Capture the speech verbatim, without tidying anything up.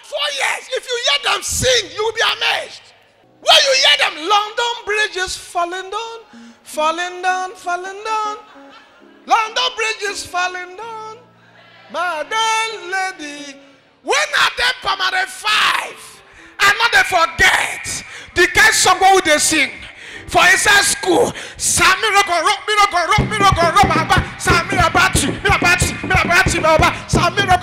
four years. If you hear them sing, you will be amazed. When you hear them, London Bridge is falling down, falling down, falling down. London Bridge is falling down. My dear lady, when are they permanent five? And not they forget the kind song what they sing. For inside school, Samira go rock, Mira go rock, Mira go rock, Samira Batu, Mira Batu, Mira Batu, Samira